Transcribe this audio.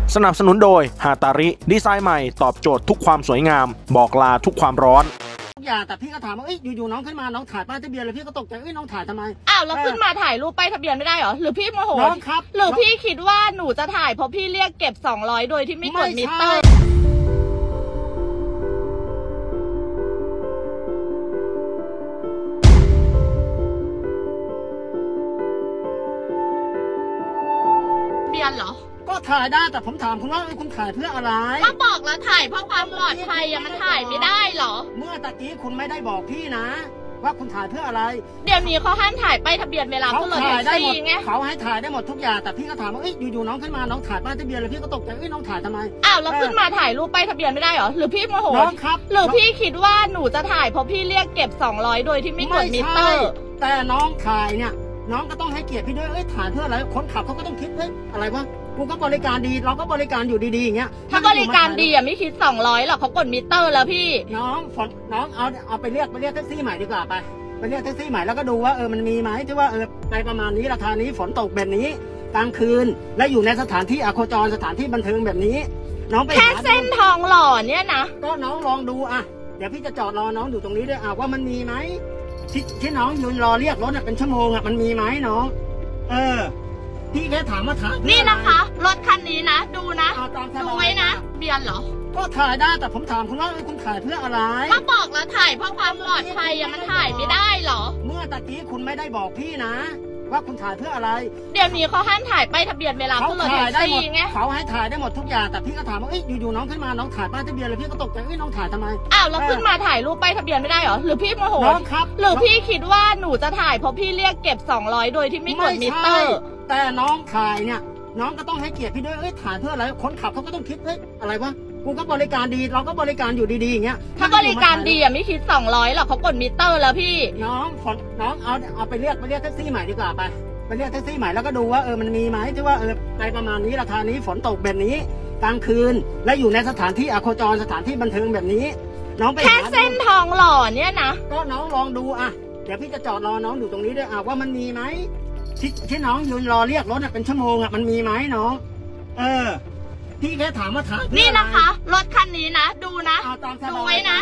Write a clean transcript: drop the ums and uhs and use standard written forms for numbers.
สนับสนุนโดยฮาตาริดีไซน์ใหม่ตอบโจทย์ทุกความสวยงามบอกลาทุกความร้อนอย่าแต่พี่ก็ถามว่าอยู่ๆน้องขึ้นมาน้องถ่ายป้ายทะเบียนเลยพี่ก็ตกใจน้องถ่ายทำไมอ้าวแล้วขึ้นมาถ่ายรูปป้ายทะเบียนไม่ได้เหรอหรือพี่โมโหน้องครับหรือพี่คิดว่าหนูจะถ่ายเพราะพี่เรียกเก็บ200โดยที่ไม่กดมิเตอร์เบียนเหรอก็ถ่ายได้แต่ผมถามคุณว่าคุณถ่ายเพื่ออะไรก็บอกแล้วถ่ายเพื่อความปลอดภัยมันถ่ายไม่ได้เหรอเมื่อตะกี้คุณไม่ได้บอกพี่นะว่าคุณถ่ายเพื่ออะไรเดี๋ยวนี้เขาห้ามถ่ายป้ายทะเบียนเวลาขึ้นรถแท็กซี่ไงเขาให้ถ่ายได้หมดทุกอย่างแต่พี่ก็ถามว่าอยู่ๆน้องขึ้นมาน้องถ่ายป้ายทะเบียนเลยพี่ก็ตกใจน้องถ่ายทำไมอ้าวแล้วขึ้นมาถ่ายรูปป้ายทะเบียนไม่ได้เหรอหรือพี่โมโหน้องครับหรือพี่คิดว่าหนูจะถ่ายเพราะพี่เรียกเก็บ200โดยที่ไม่กดมิเตอร์แต่น้องถ่ายเนี่ยน้องก็ต้องให้เกียรติพี่ด้วยถ่ายเพื่ออะไรคนขับเขาก็ต้องคิดอะไรวะกูก็บริการดีเราก็บริการอยู่ดีๆอย่างเงี้ยถ้าบริการดีไม่คิด200หรอกเขากดมิเตอร์แล้วพี่น้องเอาไปเรียกแท็กซี่ใหม่ดีกว่าไปเรียกแท็กซี่ใหม่แล้วก็ดูว่ามันมีไหมที่ว่าไปประมาณนี้ราคานี้ฝนตกแบบนี้กลางคืนและอยู่ในสถานที่อโคจรสถานที่บันเทิงแบบนี้น้องไปแค่เส้นทองหล่อเนี่ยนะก็น้องลองดูเดี๋ยวพี่จะจอดรอน้องอยู่ตรงนี้ด้วยว่ามันมีไหมที่น้องยืนรอเรียกรถเป็นชั่วโมงมันมีไหมน้องพี่แค่ถามว่าถ่ายนี่นะคะรถคันนี้นะดูนะดูไว้นะเบียนเหรอก็ถ่ายได้แต่ผมถามคุณว่าคุณถ่ายเพื่ออะไรก็บอกแล้วถ่ายเพื่อความปลอดภัยมันถ่ายไม่ได้เหรอเมื่อตะกี้คุณไม่ได้บอกพี่นะว่าคุณถ่ายเพื่ออะไรเดี๋ยวนี้เขาห้ามถ่ายป้ายทะเบียนเวลาขึ้นรถแท็กซี่ไงเขาให้ถ่ายได้หมดทุกอย่างแต่พี่ก็ถามว่าอยู่ๆน้องขึ้นมาน้องถ่ายป้ายทะเบียนเลยพี่ก็ตกใจน้องถ่ายทำไมอ้าวแล้วขึ้นมาถ่ายรูปป้ายทะเบียนไม่ได้เหรอหรือพี่โมโหน้องครับหรือพี่คิดว่าหนูจะถ่ายเพราะพี่เรียกเก็บ200โดยที่ไม่กดมิเตอร์แต่น้องถ่ายเนี่ยน้องก็ต้องให้เกียรติพี่ด้วยถ่ายเพื่ออะไรคนขับเขาก็ต้องคิดอะไรวะกูก็บริการดีเราก็บริการอยู่ดีๆอย่างเงี้ยถ้าบริการดีไม่คิด200หรอกเขากดมิเตอร์แล้วพี่น้องเอาไปเรียกแท็กซี่ใหม่ดีกว่าไปเรียกแท็กซี่ใหม่แล้วก็ดูว่ามันมีไหมที่ว่าไปประมาณนี้ราคานี้ฝนตกแบบนี้กลางคืนและอยู่ในสถานที่อโคจรสถานที่บันเทิงแบบนี้น้องไปแค่เส้นทองหล่อเนี่ยนะก็น้องลองดูเดี๋ยวพี่จะจอดรอน้องอยู่ตรงนี้ด้วยว่ามันมีไหมที่น้องยืนรอเรียกรถเป็นชั่วโมงมันมีไหมน้องพี่แค่ถามว่าถ่ายนี่นะคะรถคันนี้นะดูนะดูไว้นะ